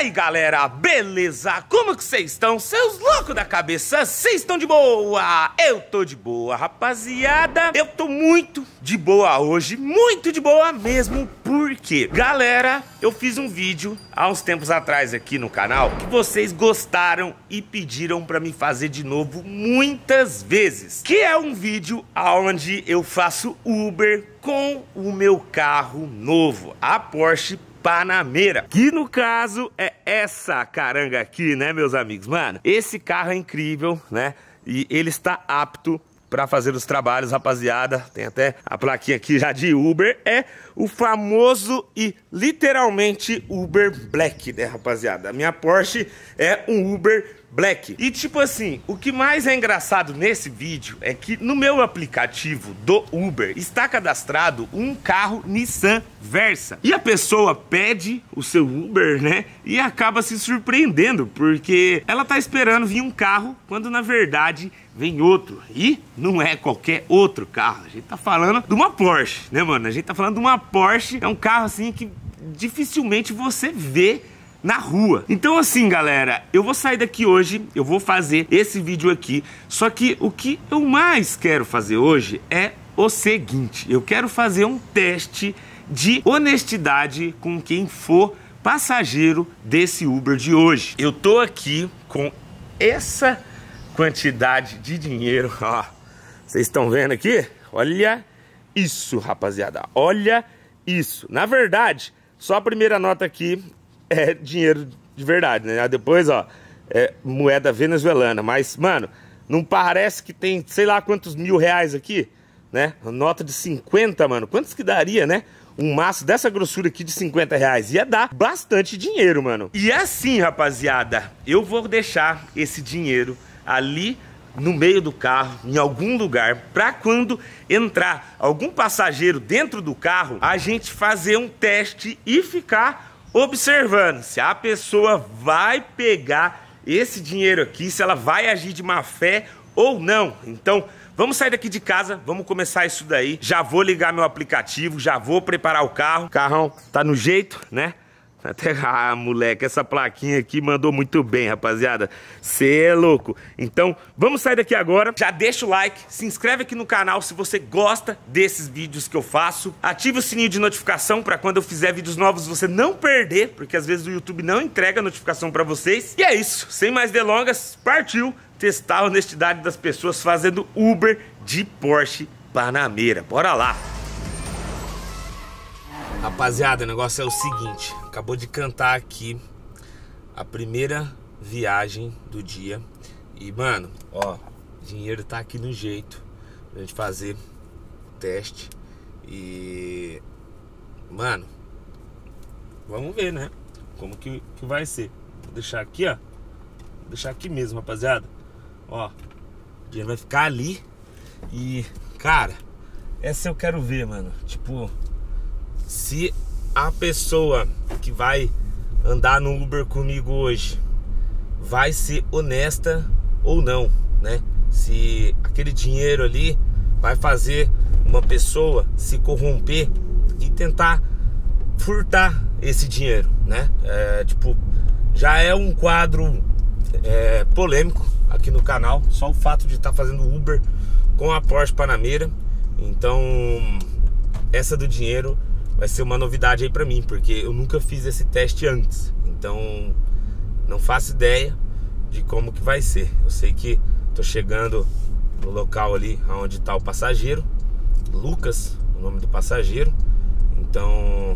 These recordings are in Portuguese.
aí galera, beleza? Como que vocês estão? Seus loucos da cabeça, vocês estão de boa? Eu tô de boa, rapaziada. Eu tô muito de boa hoje, muito de boa mesmo. Porque, galera, eu fiz um vídeo há uns tempos atrás aqui no canal que vocês gostaram e pediram pra me fazer de novo muitas vezes. Que é um vídeo onde eu faço Uber com o meu carro novo, a Porsche Panamera, que no caso é essa caranga aqui, né, meus amigos? Mano, esse carro é incrível, né? E ele está apto para fazer os trabalhos, rapaziada. Tem até a plaquinha aqui já de Uber. É o famoso e literalmente Uber Black, né, rapaziada? A minha Porsche é um Uber Black. E tipo assim, o que mais é engraçado nesse vídeo é que no meu aplicativo do Uber está cadastrado um carro Nissan Versa. E a pessoa pede o seu Uber, né? E acaba se surpreendendo, porque ela tá esperando vir um carro, quando na verdade vem outro. E não é qualquer outro carro. A gente tá falando de uma Porsche, né, mano? A gente tá falando de uma Porsche. É um carro assim que dificilmente você vê na rua. Então assim, galera, eu vou sair daqui hoje, eu vou fazer esse vídeo aqui. Só que o que eu mais quero fazer hoje é o seguinte: eu quero fazer um teste de honestidade com quem for passageiro desse Uber de hoje. Eu tô aqui com essa quantidade de dinheiro, ó. Vocês estão vendo aqui? Olha isso, rapaziada. Olha isso. Na verdade, só a primeira nota aqui é dinheiro de verdade, né? Depois, ó, é moeda venezuelana. Mas, mano, não parece que tem sei lá quantos R$1000 aqui, né? Nota de 50, mano. Quantos que daria, né? Um maço dessa grossura aqui de R$50. Ia dar bastante dinheiro, mano. E assim, rapaziada, eu vou deixar esse dinheiro ali no meio do carro, em algum lugar, pra quando entrar algum passageiro dentro do carro, a gente fazer um teste e ficar observando se a pessoa vai pegar esse dinheiro aqui, se ela vai agir de má fé ou não. Então, vamos sair daqui de casa, vamos começar isso daí. Já vou ligar meu aplicativo, já vou preparar o carro. O carrão tá no jeito, né? Até, moleque, essa plaquinha aqui mandou muito bem, rapaziada. Cê é louco. Então, vamos sair daqui agora. Já deixa o like, se inscreve aqui no canal se você gosta desses vídeos que eu faço. Ativa o sininho de notificação pra quando eu fizer vídeos novos você não perder, porque às vezes o YouTube não entrega notificação pra vocês. E é isso, sem mais delongas, partiu testar a honestidade das pessoas fazendo Uber de Porsche Panamera. Bora lá! Rapaziada, o negócio é o seguinte: acabou de cantar aqui a primeira viagem do dia. E, mano, ó, dinheiro tá aqui no jeito pra gente fazer o teste. E, mano, vamos ver, né? Como que vai ser. Vou deixar aqui, ó. Vou deixar aqui mesmo, rapaziada. Ó, o dinheiro vai ficar ali. E, cara, essa eu quero ver, mano. Tipo, se a pessoa que vai andar no Uber comigo hoje vai ser honesta ou não, né? Se aquele dinheiro ali vai fazer uma pessoa se corromper e tentar furtar esse dinheiro, né? Tipo, já é um quadro polêmico aqui no canal, só o fato de estar fazendo Uber com a Porsche Panamera. Então, essa do dinheiro vai ser uma novidade aí pra mim, porque eu nunca fiz esse teste antes. Então, não faço ideia de como que vai ser. Eu sei que tô chegando no local ali onde tá o passageiro, Lucas, o nome do passageiro. Então,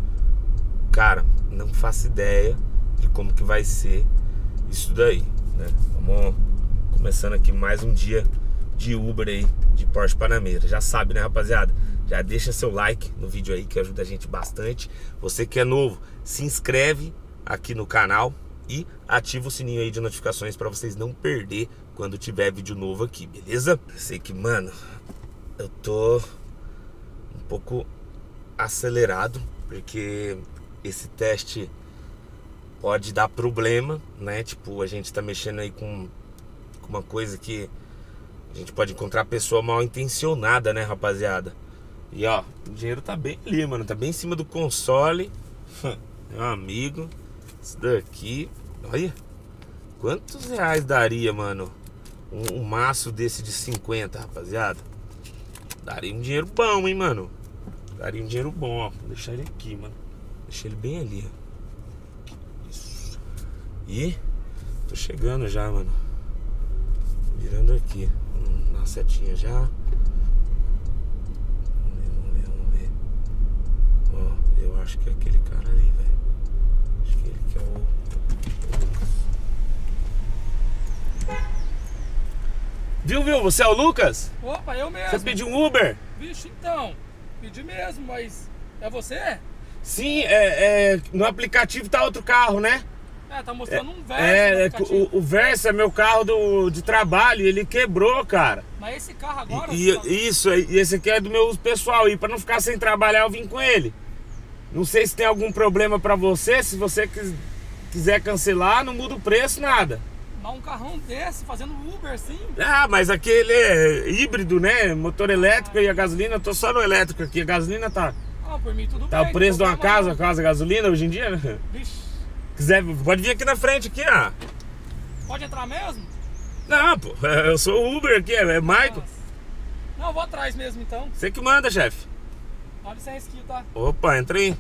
cara, não faço ideia de como que vai ser isso daí, né? Vamos começando aqui mais um dia de Uber aí, de Porsche Panamera. Já sabe, né, rapaziada? Já deixa seu like no vídeo aí, que ajuda a gente bastante. Você que é novo, se inscreve aqui no canal e ativa o sininho aí de notificações pra vocês não perder quando tiver vídeo novo aqui, beleza? Sei que, mano, eu tô um pouco acelerado, porque esse teste pode dar problema, né? Tipo, a gente tá mexendo aí com uma coisa que a gente pode encontrar pessoa mal intencionada, né, rapaziada? E ó, o dinheiro tá bem ali, mano. Tá bem em cima do console. Meu amigo. Isso daqui, olha. Quantos reais daria, mano? Um maço desse de 50, rapaziada. Daria um dinheiro bom, hein, mano. Daria um dinheiro bom, ó. Vou deixar ele aqui, mano. Deixa ele bem ali, ó. Isso. E tô chegando já, mano. Virando aqui. Na setinha já. Vamos ver. Ó, eu acho que é aquele cara ali, velho. Acho que ele que é o Lucas. Viu? Você é o Lucas? Opa, eu mesmo. Você pediu um Uber? Vixe, então. Pedi mesmo, mas é você? Sim, no aplicativo tá outro carro, né? Tá mostrando um Versa. O Versa é meu carro de trabalho, ele quebrou, cara. Mas esse carro agora... Isso, e esse aqui é do meu uso pessoal. E pra não ficar sem trabalhar, eu vim com ele. Não sei se tem algum problema pra você. Se você quiser cancelar, não muda o preço, nada. Mas um carrão desse, fazendo Uber assim? Ah, mas aquele é híbrido, né? Motor elétrico e a gasolina. Eu tô só no elétrico aqui. A gasolina tá... por mim tudo bem. Tá o preço de uma casa gasolina hoje em dia, né? Vixe. Quiser, pode vir aqui na frente, aqui, ó. Pode entrar mesmo? Não, pô, eu sou o Uber aqui, é Maico. Não, eu vou atrás mesmo, então. Você que manda, chefe. Dá licença aqui, tá? Opa, entra aí.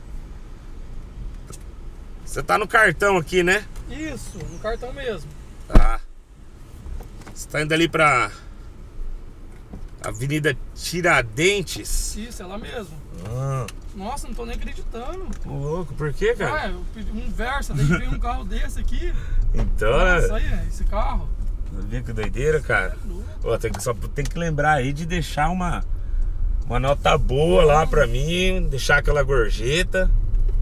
Você tá no cartão aqui, né? Isso, no cartão mesmo. Tá. Você tá indo ali pra Avenida Tiradentes? Isso, é lá mesmo. Ah. Nossa, não tô nem acreditando. Ô, louco, por quê, cara? Eu pedi um Versa, daí veio um carro desse aqui. Então, nossa, aí, esse carro. Viu que doideira, cara? Ó, só tem que lembrar aí de deixar uma nota boa lá pra mim, deixar aquela gorjeta.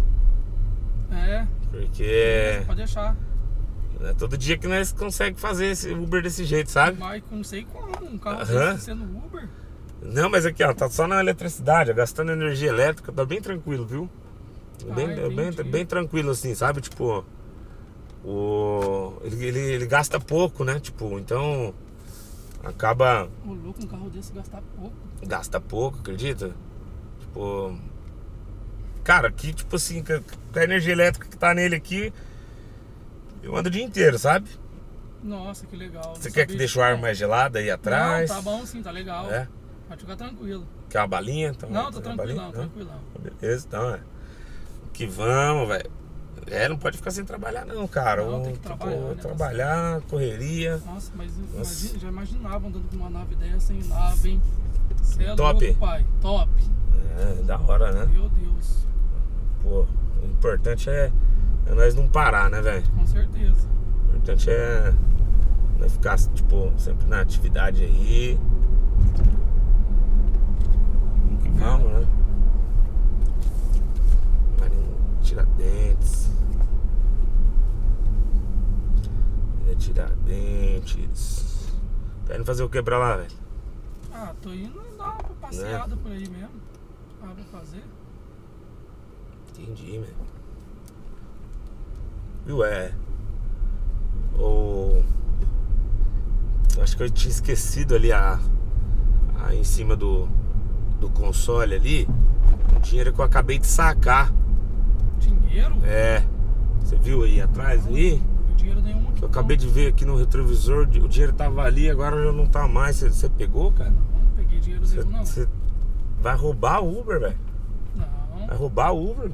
Porque pode deixar. É todo dia que nós conseguimos fazer esse Uber desse jeito, sabe? Mas não sei como, um carro desse sendo Uber. Não, mas aqui, ó, tá só na eletricidade, gastando energia elétrica, tá bem tranquilo, viu? Bem tranquilo assim, sabe? Tipo, ele gasta pouco, né? Tipo, então acaba... Ô, louco, um carro desse gasta pouco. Gasta pouco, acredita? Tipo... Cara, aqui, tipo assim, com a energia elétrica que tá nele aqui, eu ando o dia inteiro, sabe? Nossa, que legal. Você quer que deixe o ar mais gelado aí atrás? Não, tá bom sim, tá legal. É? Pode ficar tranquilo. Quer uma balinha? Então, não, tô tranquilão, tranquilão. Beleza, então que vamos, velho. Não pode ficar sem trabalhar não, cara. Não, tem que trabalhar, né? Trabalhar, correria. Nossa, mas imagina, já imaginava andando com uma nave dessa em nave, hein? Cê é top, louco, pai. Top. Da hora, né? Meu Deus. Pô, o importante é nós não parar, né, velho? Com certeza. O importante é nós ficar, tipo, sempre na atividade aí. Vamos, né? Tiradentes. Tiradentes. Tá indo fazer o que pra lá, velho? Tô indo dar uma passeada por aí mesmo. Pra fazer. Entendi, velho. Viu, acho que eu tinha esquecido ali em cima do console ali o dinheiro que eu acabei de sacar. Dinheiro? Você viu aí atrás aí? Não, dinheiro nenhum aqui. Eu acabei de ver aqui no retrovisor, o dinheiro tava ali, agora já não tá mais. Você pegou, cara? Não peguei dinheiro nenhum, não. Você vai roubar o Uber, velho? Não. Vai roubar o Uber?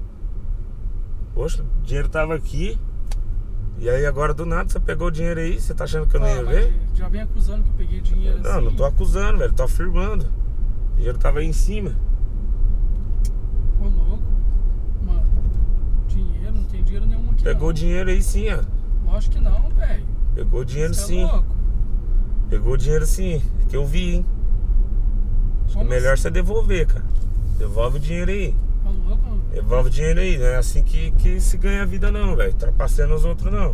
Poxa, o dinheiro tava aqui. E aí agora do nada você pegou o dinheiro aí, você tá achando que eu não ia ver? Já vem acusando que eu peguei dinheiro assim. Não tô acusando, velho, tô afirmando. O dinheiro tava aí em cima. Ô, louco. Mano, dinheiro, não tem dinheiro nenhum aqui. Pegou o dinheiro aí sim, ó. Lógico que não, velho. Pegou o dinheiro sim. Louco. Pegou o dinheiro sim, que eu vi, hein. Acho que é melhor você devolver, cara. Devolve o dinheiro aí. Ô, louco. Devolve o dinheiro aí, não é assim que se ganha a vida não, velho. Trapaceando os outros não.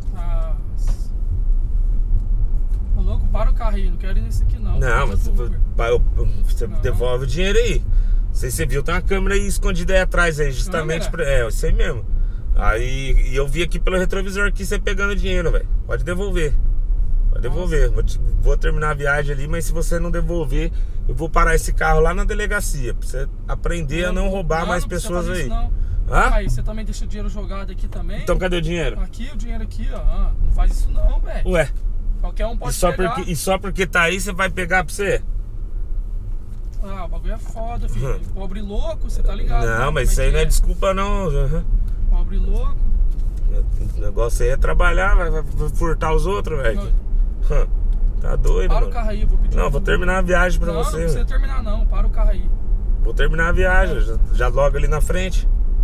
Ô, louco, para o carro aí, não quero ir nesse aqui não. Não, mas você devolve o dinheiro aí. Não sei se você viu, tem uma câmera aí escondida aí atrás aí, justamente pra... isso aí mesmo. Aí eu vi aqui pelo retrovisor aqui você pegando o dinheiro, velho. Pode devolver. Pode devolver. Vou terminar a viagem ali, mas se você não devolver, eu vou parar esse carro lá na delegacia, pra você aprender a não roubar mais pessoas aí. Hã? Aí você também deixa o dinheiro jogado aqui também? Então cadê o dinheiro? Aqui, o dinheiro aqui, ó. Ah, não faz isso não, velho. Ué, Qualquer um pode pegar. e só porque tá aí você vai pegar pra você? Ah, o bagulho é foda, filho. Pobre louco, você tá ligado? Não, né? mas Como isso aí não é que desculpa não. Pobre louco. O negócio aí é trabalhar, vai furtar os outros, velho. Tá doido, Para mano. o carro aí, eu vou pedir. Não, vou terminar a viagem pra não, você. Não precisa terminar não, para o carro aí. Vou terminar a viagem, já logo ali na frente.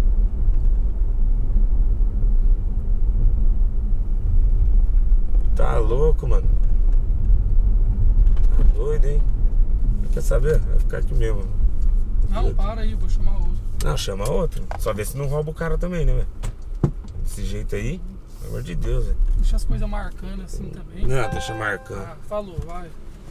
Tá louco, mano. Tá doido, hein? Quer saber? Vai ficar aqui mesmo. Não, para aí, vou chamar outro. Não, chama outro. Só vê se não rouba o cara também, né, velho? Desse jeito aí, pelo amor de Deus, velho. Deixa as coisas marcando assim também. Não, deixa marcando. Ah, falou, vai.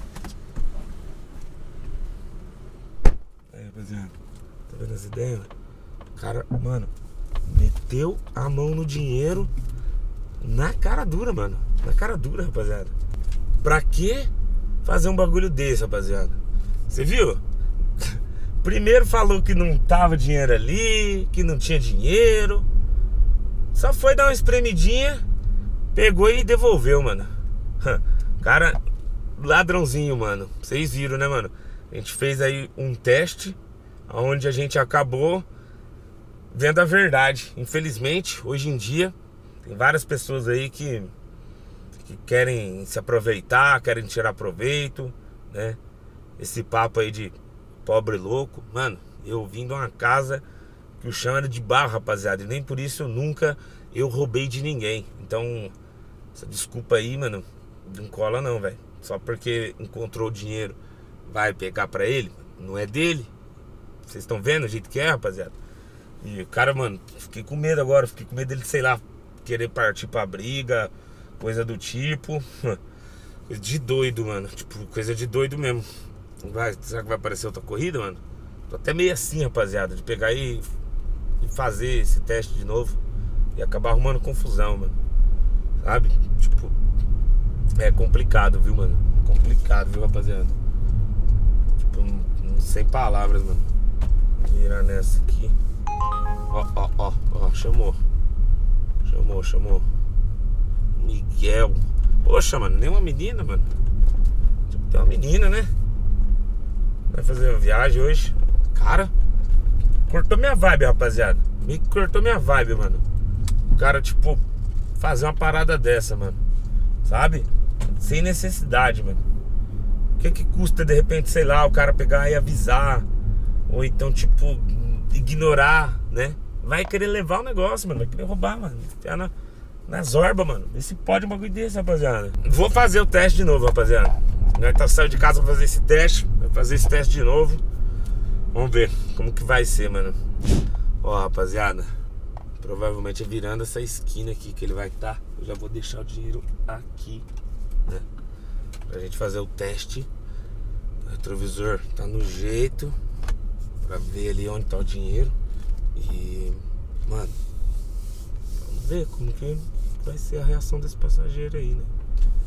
Aí, rapaziada, tá vendo as ideias? O cara, mano, meteu a mão no dinheiro na cara dura, mano. Na cara dura, rapaziada. Pra que fazer um bagulho desse, rapaziada? Você viu? Primeiro falou que não tava dinheiro ali, que não tinha dinheiro. Só foi dar uma espremidinha, pegou e devolveu, mano. Cara, ladrãozinho, mano. Vocês viram, né, mano? A gente fez aí um teste onde a gente acabou vendo a verdade. Infelizmente, hoje em dia, tem várias pessoas aí que querem se aproveitar, querem tirar proveito, né? Esse papo aí de pobre louco. Mano, eu vim de uma casa que o chão era de barro, rapaziada, e nem por isso eu roubei de ninguém. Então, essa desculpa aí, mano, não cola não, velho. Só porque encontrou o dinheiro vai pegar pra ele, não é dele. Vocês estão vendo o jeito que é, rapaziada? E o cara, mano, fiquei com medo agora. Fiquei com medo dele, sei lá, querer partir pra briga, coisa do tipo. Coisa de doido, mano. Tipo, coisa de doido mesmo. Será que vai aparecer outra corrida, mano? Tô até meio assim, rapaziada, de pegar e fazer esse teste de novo e acabar arrumando confusão, mano. Sabe? Tipo, é complicado, viu, mano? Complicado, viu, rapaziada? Tipo, sem palavras, mano. Vou virar nessa aqui. Ó, chamou. Miguel. Poxa, mano, nem uma menina, mano. Tipo, tem uma menina, né? Vai fazer uma viagem hoje. Cara, cortou minha vibe, rapaziada. Me cortou minha vibe, mano. O cara, tipo, fazer uma parada dessa, mano. Sabe? Sem necessidade, mano. O que custa, de repente, sei lá, o cara pegar e avisar? Ou então, tipo, ignorar, né? Vai querer levar o negócio, mano. Vai querer roubar, mano. Enfiar na zorba, mano. Vê se pode um bagulho desse, rapaziada. Vou fazer o teste de novo, rapaziada. Nós tá saindo de casa pra fazer esse teste. Vai fazer esse teste de novo. Vamos ver como que vai ser, mano. Ó, rapaziada, provavelmente é virando essa esquina aqui que ele vai estar. Eu já vou deixar o dinheiro aqui, né? Pra gente fazer o teste. O retrovisor tá no jeito pra ver ali onde tá o dinheiro. E, mano, vamos ver como que vai ser a reação desse passageiro aí, né?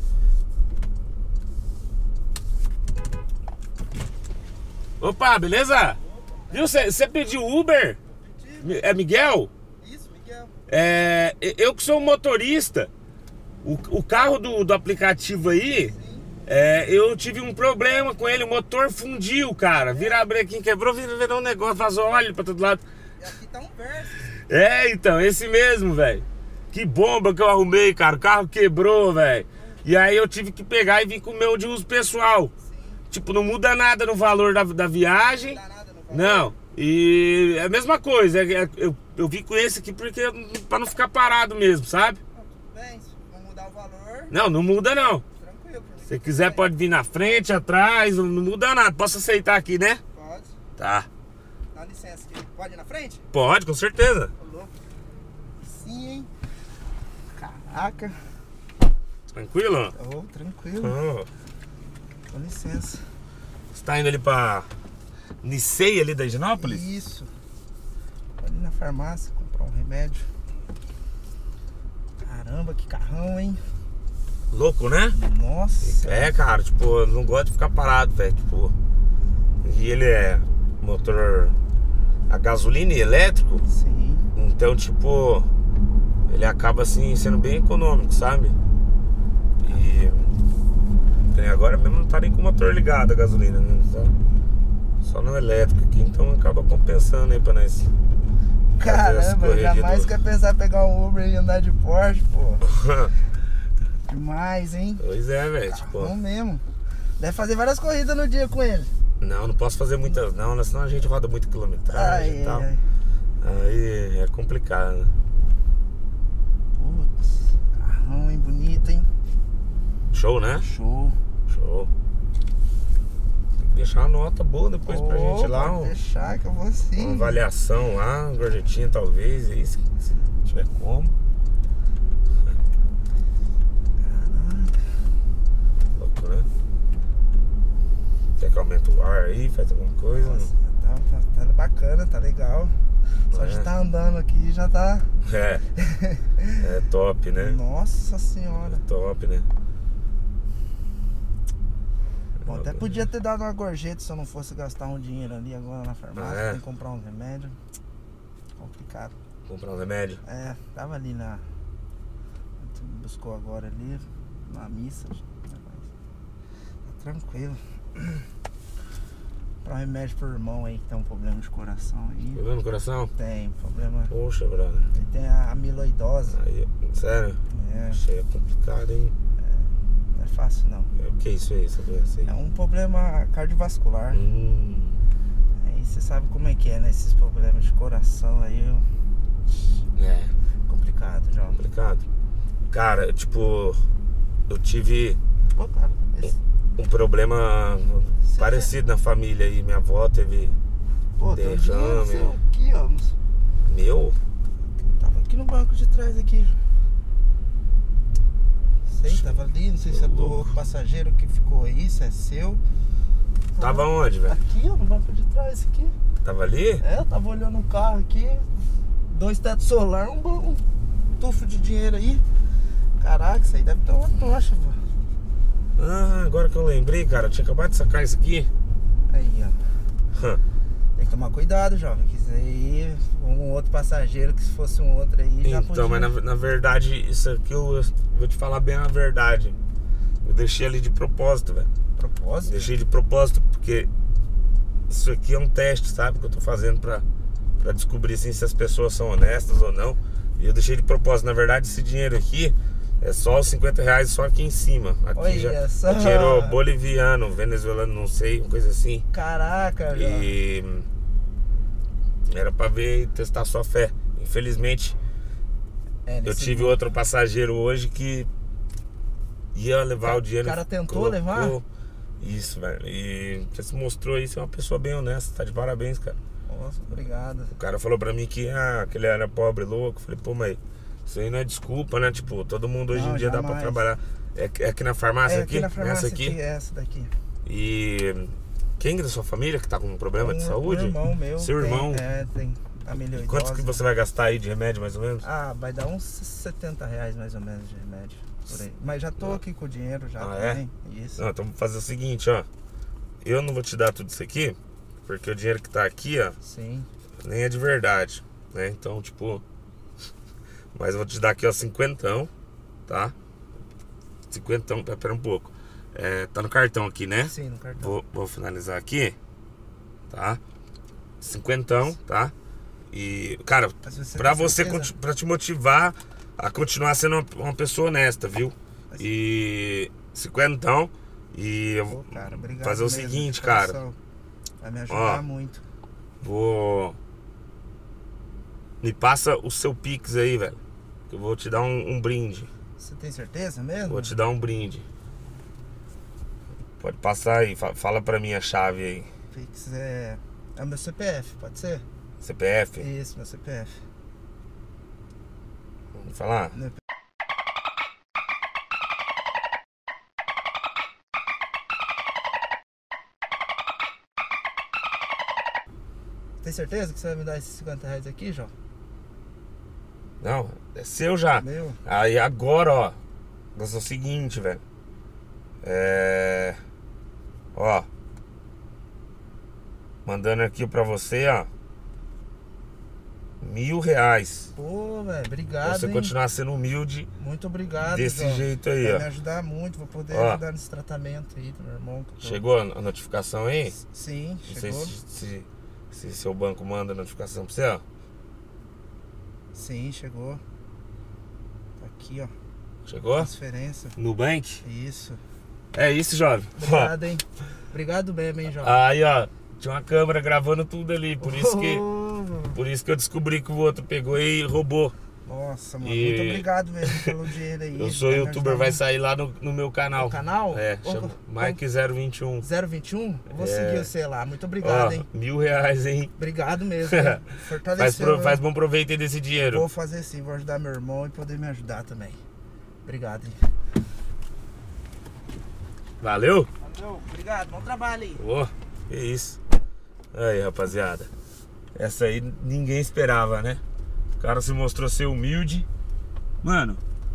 Opa, beleza? Viu, você pediu Uber? É Miguel? Isso, Miguel. Eu que sou o motorista. O carro do aplicativo aí, eu tive um problema com ele. O motor fundiu, cara. Vira a brequinha, quebrou, virou um negócio, vazou óleo pra todo lado. E aqui tá um Versus. Então, esse mesmo, velho. Que bomba que eu arrumei, cara. O carro quebrou, velho. E aí eu tive que pegar e vir com o meu de uso pessoal. Tipo, não muda nada no valor da viagem. Não dá nada no valor. Não. E é a mesma coisa. Eu vim com esse aqui porque pra não ficar parado mesmo, sabe? Não, tudo bem, se não mudar o valor, Não muda não. tranquilo. pra mim. Se quiser pode vir na frente, atrás, não muda nada. Posso aceitar aqui, né? Pode. Tá. Dá licença aqui. Pode ir na frente? Pode, com certeza. Ô, louco. Sim, hein? Caraca. Tranquilo? Ô, tranquilo. Oh. Com licença. Você tá indo ali pra Nicei ali da Higienópolis? Isso. Ali na farmácia comprar um remédio. Caramba, que carrão, hein? Louco, né? Nossa. Cara, tipo, eu não gosto de ficar parado, velho. Tipo, e ele é motor a gasolina e elétrico. Sim. Então, tipo, ele acaba assim sendo bem econômico, sabe? E agora mesmo não tá nem com o motor ligado a gasolina, né? Só no elétrico aqui, então acaba compensando aí pra nós. Caramba, eu jamais quer pensar em pegar um Uber e andar de Porsche, pô. Demais, hein? Pois é, velho, tipo... Não mesmo. Deve fazer várias corridas no dia com ele. Não posso fazer muitas, não, senão a gente roda muita quilometragem e tal. Aí é complicado, né? Putz, carrão, hein? Bonito, hein? Show, né? Show. Tem que deixar uma nota boa depois pra gente lá. Pode deixar que eu vou sim. Uma avaliação lá, uma gorjetinha talvez, aí se tiver como. Caraca. Louco, né? Quer que aumente o ar aí, faz alguma coisa? Nossa, tá bacana, tá legal. Só de estar andando aqui já tá... É top, né? Nossa senhora. É top, né? Bom, até podia ter dado uma gorjeta se eu não fosse gastar um dinheiro ali agora na farmácia. Tem que comprar um remédio. Complicado. Comprar um remédio? Tava ali na... Buscou agora ali, na missa. Tá tranquilo. Comprar um remédio pro irmão aí que tem um problema de coração aí. Problema no coração? Tem, problema... Poxa, brother. Ele tem a amiloidose. Aí, sério? Isso aí é complicado, hein? Não é fácil não. O que é isso aí, essa doença aí? É um problema cardiovascular. Aí você sabe como é que é, né? Esses problemas de coração aí. Complicado, já. Complicado. Cara, tipo, eu tive um problema parecido na família aí. Minha avó teve derrame. Aqui, ó. Meu? Tava aqui no banco de trás aqui. Sei, tava ali, não sei se é do outro passageiro que ficou aí, se é seu. Tava onde, velho? Aqui, ó, no banco de trás aqui. Tava ali? Eu tava olhando o carro aqui, 2 tetos solar, um tufo de dinheiro aí. Caraca, isso aí deve ter uma tocha, pô. Agora que eu lembrei, cara, eu tinha acabado de sacar isso aqui. Aí, ó. Tem que tomar cuidado, jovem, que isso aí, um outro passageiro, que se fosse um outro aí, já podia... Então, mas na verdade, isso aqui eu vou te falar bem a verdade. Eu deixei ali de propósito, velho. Propósito? Deixei de propósito, porque isso aqui é um teste, sabe? Que eu tô fazendo pra descobrir assim, se as pessoas são honestas ou não. E eu deixei de propósito. Na verdade, esse dinheiro aqui é só os 50 reais só aqui em cima. Aqui olha só. É dinheiro boliviano, venezuelano, não sei, uma coisa assim. Caraca, E era pra ver e testar sua fé. Infelizmente, eu tive outro passageiro hoje que ia levar o dinheiro. O cara tentou levar? Isso, velho. E você se mostrou aí ser uma pessoa bem honesta. Tá de parabéns, cara. Nossa, obrigado. O cara falou pra mim que ele era pobre, louco. Eu falei, pô, mas isso aí não é desculpa, né? Tipo, todo mundo hoje em dia dá pra trabalhar. É aqui na farmácia aqui? Aqui na farmácia essa aqui? Essa daqui. E quem da sua família que tá com um problema de saúde? Um irmão meu. Seu irmão? Tem amiloidose. Quanto que você vai gastar aí de remédio, mais ou menos? Vai dar uns 70 reais mais ou menos de remédio. Por aí. Mas já tô aqui com o dinheiro já também. Isso. Não, então vamos fazer o seguinte, ó. Eu não vou te dar tudo isso aqui, porque o dinheiro que tá aqui, ó, sim, nem é de verdade, né? Então, tipo, mas eu vou te dar aqui, ó, 50, tá? 50, pera um pouco. Tá no cartão aqui, né? Sim, no cartão. Vou finalizar aqui, tá? 50, tá? E, cara, pra te motivar a continuar sendo uma pessoa honesta, viu? E 50, e eu vou fazer o seguinte, cara. Vai me ajudar muito. Me passa o seu Pix aí, velho. Que eu vou te dar um brinde. Você tem certeza mesmo? Vou te dar um brinde. Pode passar aí, fala pra mim a chave aí. Pix é o meu CPF, pode ser? CPF? Isso, meu CPF. Vamos falar? Tem certeza que você vai me dar esses 50 reais aqui, João? Não, é seu já. Meu? Aí agora, ó. Mas é o seguinte, velho. Ó. Mandando aqui pra você, ó. R$1.000. Pô, velho, obrigado, Pra você continuar sendo humilde. Muito obrigado, desse João. jeito aí, Vai ó. me ajudar muito, vou poder Ó. ajudar nesse tratamento aí do meu irmão. Chegou a notificação aí? Sim, Não sei chegou. se seu banco manda notificação pra você, ó. Sim, chegou. Tá aqui, ó. Chegou? Transferência. Nubank? Isso. É isso, jovem. Obrigado, hein? Obrigado mesmo, hein, jovem. Aí, ó, tinha uma câmera gravando tudo ali, por isso que eu descobri que o outro pegou e roubou. Nossa, mano, E- muito obrigado mesmo pelo dinheiro aí. Eu sou Vai me youtuber, ajudar vai muito. sair lá no meu canal. No canal? É, Ô, chama ô, Mike021. 021? Eu vou É. seguir você lá. Muito obrigado, Ó, hein? R$1.000, hein? Obrigado mesmo. Hein? Fortaleceu. Faz bom proveito aí desse dinheiro. Vou fazer sim, vou ajudar meu irmão e poder me ajudar também. Obrigado, hein? Valeu? Valeu, obrigado, bom trabalho aí. Ô, que isso. Aí, rapaziada. Essa aí ninguém esperava, né? O cara se mostrou ser humilde. Mano,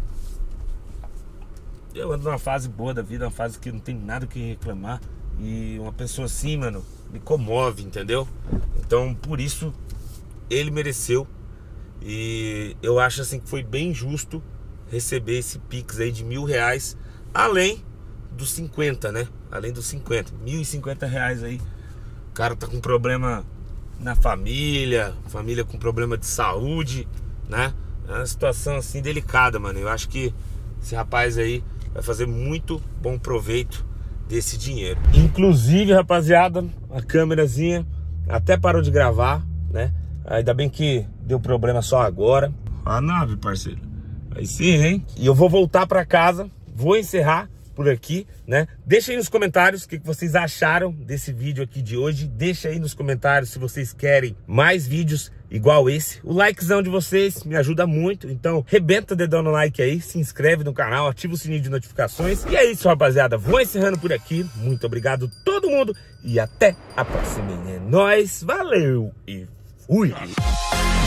eu ando numa fase boa da vida, uma fase que não tem nada o que reclamar. E uma pessoa assim, mano, me comove, entendeu? Então, por isso, ele mereceu. E eu acho assim que foi bem justo receber esse Pix aí de R$1.000, além dos 50, né? Além dos 50, R$1.050 aí. O cara tá com problema na família com problema de saúde, né? É uma situação assim delicada, mano. Eu acho que esse rapaz aí vai fazer muito bom proveito desse dinheiro. Inclusive, rapaziada, a câmerazinha até parou de gravar, né? Ainda bem que deu problema só agora. A nave, parceiro. Aí sim, hein? E eu vou voltar pra casa, vou encerrar por aqui, né? Deixa aí nos comentários o que vocês acharam desse vídeo aqui de hoje. Deixa aí nos comentários se vocês querem mais vídeos igual esse. O likezão de vocês me ajuda muito, então rebenta o dedão no like aí, se inscreve no canal, ativa o sininho de notificações. E é isso, rapaziada, vou encerrando por aqui. Muito obrigado a todo mundo e até a próxima. É nóis, valeu e fui!